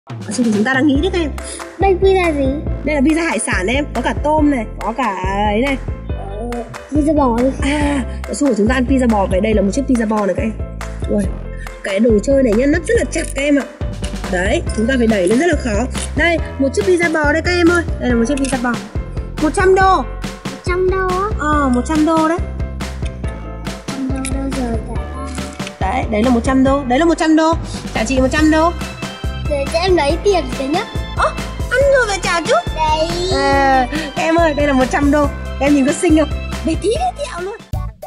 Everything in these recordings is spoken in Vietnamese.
Chứ chúng ta đang nghĩ đấy các em. Đây pizza gì? Đây là pizza hải sản em, có cả tôm này, có cả ấy này. Pizza bò đi. À, Su của chúng ta ăn pizza bò, vậy đây là một chiếc pizza bò này các em. Ui, cái đồ chơi này nhá, nắp rất là chặt các em ạ. Đấy, chúng ta phải đẩy lên rất là khó. Đây, một chiếc pizza bò đây các em ơi. Đây là một chiếc pizza bò. 100 đô. 100 đô á? 100 đô đấy. 100 đô đâu giờ cả. Đấy, đấy là 100 đô. Đấy là 100 đô. Trả chị 100 đô. Để cho em lấy tiền thế nhá. Ăn rồi phải trả chứ. Đây. Các em ơi, đây là 100 đô. Các em nhìn có xinh không? Để tí cái kẹo luôn.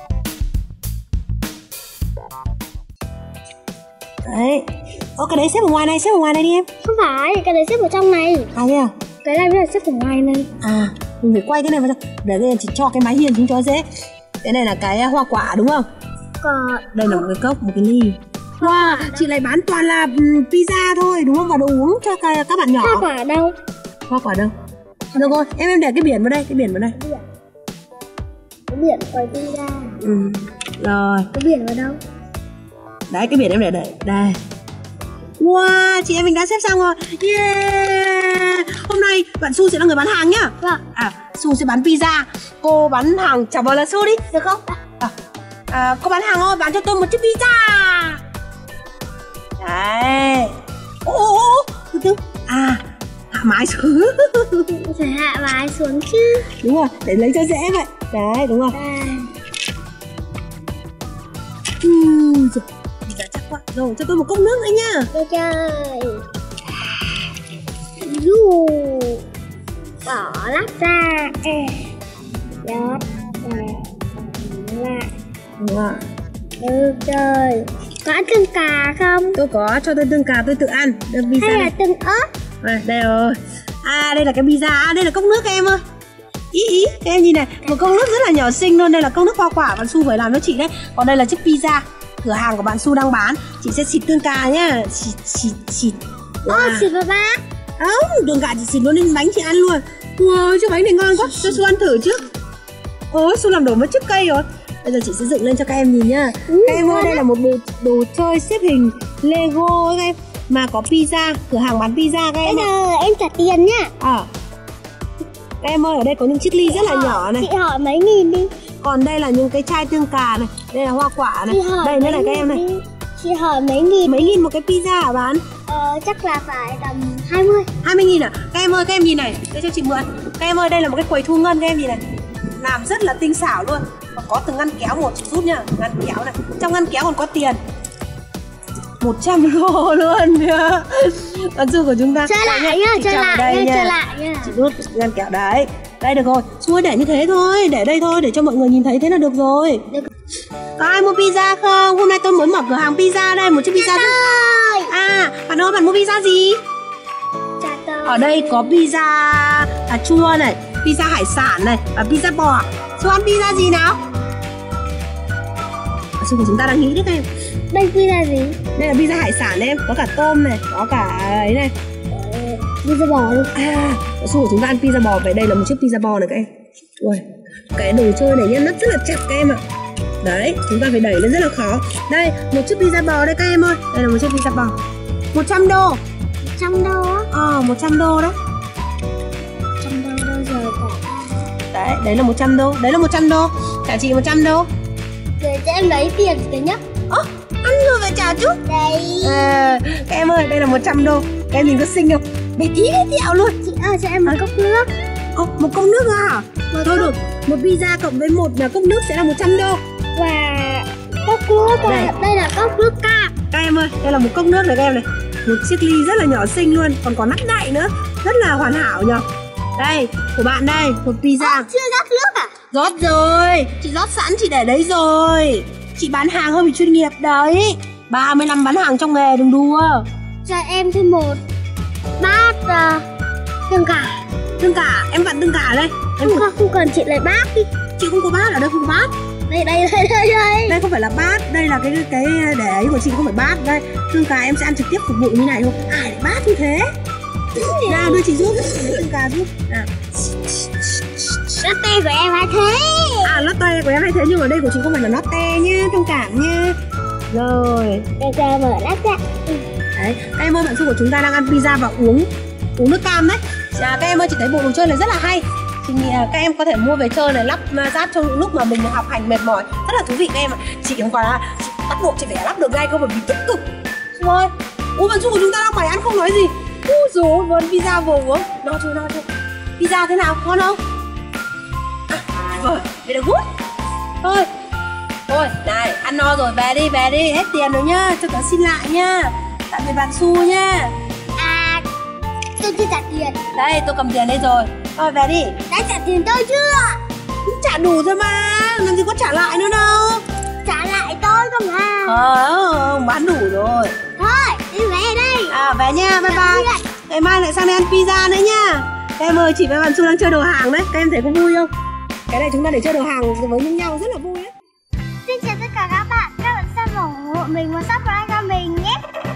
Đấy. Cái đấy xếp ở ngoài này, xếp ở ngoài này đi em. Không phải, cái đấy xếp ở trong này. Thế à? Cái này mới là xếp ở ngoài này. Mình phải quay cái này vào trong. Để đây chỉ cho cái máy hiên chúng cho dễ. Cái này là cái hoa quả đúng không? Đây là một cái cốc, một cái ly. Wow, chị lại bán toàn là pizza thôi đúng không? Và đồ uống cho các bạn nhỏ. Hoa quả đâu? Hoa quả đâu? Được rồi, em để cái biển vào đây, cái biển vào đây. Cái biển quay pizza. Rồi. Cái biển vào đâu? Đấy, cái biển em để đây. Wow, chị em mình đã xếp xong rồi. Yeah. Hôm nay bạn Su sẽ là người bán hàng nhá. Vâng. Su sẽ bán pizza. Cô bán hàng trả vờ là Su đi, được không? Cô bán hàng ơi, bán cho tôi một chiếc pizza. Đấy. Từ từ. Hạ mái xuống. Phải hạ mái xuống chứ. Đúng rồi, để lấy cho dễ vậy. Đấy, đúng rồi. Pizza chắc quá. Rồi, cho tôi một cốc nước nữa nha. Được chơi. Bỏ lát ra. Đó. Đúng rồi. Được rồi. Có ăn tương cà không? Tôi có, cho tôi tương cà tôi tự ăn. Hay là tương ớt? Đây rồi. Đây là cái pizza. Đây là cốc nước các em ơi. Ý, các em nhìn này. Một cốc nước rất là nhỏ xinh luôn. Đây là cốc nước hoa quả bạn Su phải làm cho chị đấy. Còn đây là chiếc pizza cửa hàng của bạn Su đang bán. Chị sẽ xịt tương cà nhá. Xịt. Xịt vào bát. Không, tương cà chị xịt luôn lên bánh chị ăn luôn. Ui, chiếc bánh này ngon quá. Cho Su ăn thử trước. Ôi, Su làm đổ mất chiếc cây rồi. Bây giờ chị sẽ dựng lên cho các em nhìn nhá. Các em ơi, đây là một đồ chơi xếp hình Lego các em. Mà có pizza, cửa hàng bán pizza các em. Bây giờ em trả tiền nhá. Các em ơi, ở đây có những chiếc ly rất là nhỏ này. Chị hỏi mấy nghìn đi. Còn đây là những cái chai tương cà này. Đây là hoa quả này. Đây nữa này các em này. Chị hỏi mấy nghìn. Mấy nghìn một cái pizza hả bạn? Chắc là phải tầm 20. 20.000 à? Các em ơi, các em nhìn này. Đây cho chị mượn. Các em ơi, đây là một cái quầy thu ngân các em nhìn này. Làm rất là tinh xảo luôn. Và có từng ngăn kéo một, chị rút nhá. Ngăn kéo này. Trong ngăn kéo còn có tiền. 100 đô luôn nhá. Bạn Su của chúng ta chơi lại nhá, chơi lại nha. Chị rút ngăn kéo đấy. Đây được rồi, Su để như thế thôi, để đây thôi, để cho mọi người nhìn thấy thế là được rồi. Có ai mua pizza không? Hôm nay tôi mới mở cửa hàng pizza đây, một chiếc pizza. Bạn ơi, bạn mua pizza gì? Ở đây có pizza cà chua này, pizza hải sản này, và pizza bò. Su ăn pizza gì nào? Su của chúng ta đang nghĩ đấy các em. Đây pizza gì? Đây là pizza hải sản em, có cả tôm này, có cả ấy này. Pizza bò đi. Su của chúng ta ăn pizza bò, vậy đây là một chiếc pizza bò này các em. Ui, cái đồ chơi này nhá, nắp rất là chặt các em ạ. Đấy, chúng ta phải đẩy lên rất là khó. Đây, một chiếc pizza bò đây các em ơi. Đây là một chiếc pizza bò. 100 đô. 100 đô á? 100 đô đó. 100 đô đâu giờ cả. Đấy, đấy là 100 đô. Đấy là 100 đô. Trả chị 100 đô. Để cho em lấy tiền thế nhá. Ăn rồi phải trả chứ. Đây. Các em ơi, đây là 100 đô. Các em nhìn có xinh không? Để tí cái kẹo luôn. Chị ơi, cho em một cốc nước. Một cốc nước à? Thôi được, một pizza cộng với một cốc nước sẽ là 100 đô. Và cốc nước đây là cốc nước cam. Các em ơi, đây là một cốc nước này các em này. Một chiếc ly rất là nhỏ xinh luôn. Còn có nắp đậy nữa. Rất là hoàn hảo nhờ. Đây, của bạn đây, một pizza. Chưa rót nước à? Rót rồi, chị rót sẵn chị để đấy rồi. Chị bán hàng hơi bị chuyên nghiệp đấy. 30 năm bán hàng trong nghề, đừng đùa. Cho em thêm một bát tương cà. Tương cà, em vặn tương cà đây. Em không cần, chị lấy bát đi. Chị không có bát, ở đây không có bát. Đây. Đây không phải là bát, đây là cái để ấy của chị, không phải bát. Đây, tương cà em sẽ ăn trực tiếp phục vụ như này thôi. Ai lại bát như thế? Nào, đưa chị giúp, tương cà giúp. Latte của em hay thế. Latte của em hay thế, nhưng mà đây của chị không phải là latte nhá, thông cảm nhá. Rồi. Bây giờ mở nắp ra. Đấy, các em ơi, bạn Su của chúng ta đang ăn pizza và uống nước cam đấy. Các em ơi, chị thấy bộ đồ chơi này rất là hay. Chị nghĩ là các em có thể mua về chơi này, lắp ráp trong những lúc mà mình học hành mệt mỏi, rất là thú vị các em ạ. Chị không phải là bắt buộc chị phải lắp được ngay, không phải vì tức cực. Rồi, bạn Su của chúng ta đang bày ăn không nói gì. Rồi, vừa pizza vừa uống. No chưa? Pizza thế nào, ngon không? Rồi, vậy là good. Thôi, này, ăn no rồi, về đi, hết tiền rồi nhá, cho tớ xin lại nhá. Tạm biệt bạn Su nhá. Tôi chưa trả tiền. Đây, tôi cầm tiền đây rồi. Thôi, về đi. Đã trả tiền tôi chưa? Cũng trả đủ thôi mà, làm gì có trả lại nữa đâu. Trả lại tôi không à? Không, bán đủ rồi. Thôi, đi về đây. Về nha, bye bye. Ngày mai lại sang đây ăn pizza nữa nha. Các em ơi, chị với bạn Su đang chơi đồ hàng đấy. Các em thấy có vui không? Cái này chúng ta để chơi đồ hàng với nhau rất là vui đấy. Xin chào tất cả các bạn xem và ủng hộ mình và subscribe cho mình nhé.